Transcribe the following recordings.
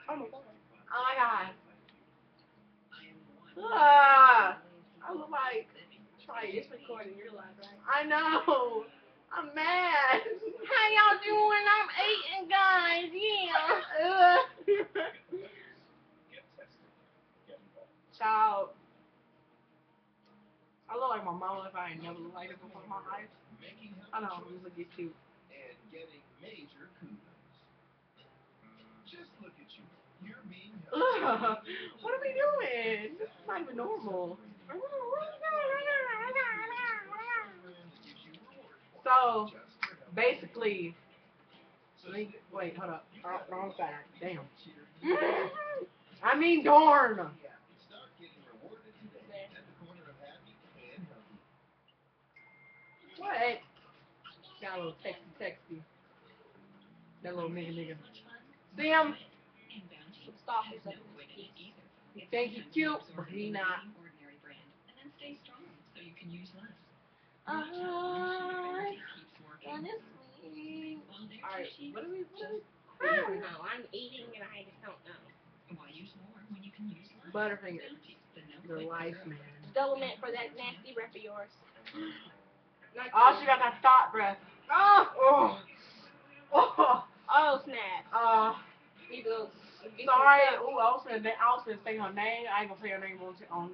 Oh my god. Oh my god. Ah, I look like. Try It's it. recording your live, right? I know. I'm mad. How y'all doing? I'm eating, guys. Yeah. Child. I look like my mama if I ain't never looked like it before in my life. I know, I'm just looking cute. Ugh, what are we doing? This is not even normal. So, basically, wait, hold up. Wrong side. Damn. I mean, darn. What? Got a little texty. That little nigga. See him? Stop. He think he cute, but he not. And it's me. Alright, what are we I don't know. I'm eating and I just don't know. Butterfinger. Your life, man. Double mint for that nasty rep of yours. Oh, she got that thought breath. Oh! Oh! Oh, snap. These little. Sorry. Ooh, I was gonna say her name. I ain't gonna say her name on.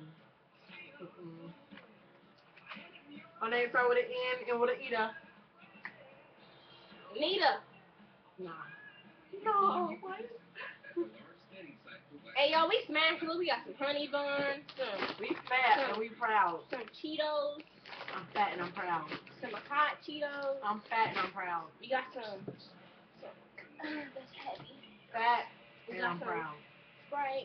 Her name start with an N and with an Ida. Nita. Nah. No. What? Hey, yo, we smashed. Look, we got some honey buns, We fat and we proud. some Cheetos, I'm fat and I'm proud. some hot Cheetos. I'm fat and I'm proud. We got some that's heavy. Fat We and got I'm some proud. Sprite.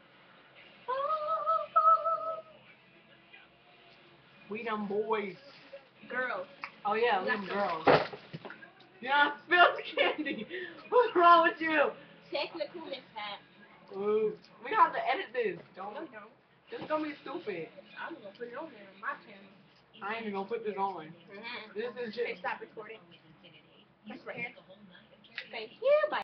We them boys. Girls. Oh yeah, we We got them some girls. Yeah, spill the candy. What's wrong with you? technical mishap. Ooh, we have to edit this. No, Don't. don't. This is gonna be stupid. I'm gonna put it on there on my channel. I ain't even gonna put this on. This is Okay, just. stop recording. That's right here. Thank you. Bye.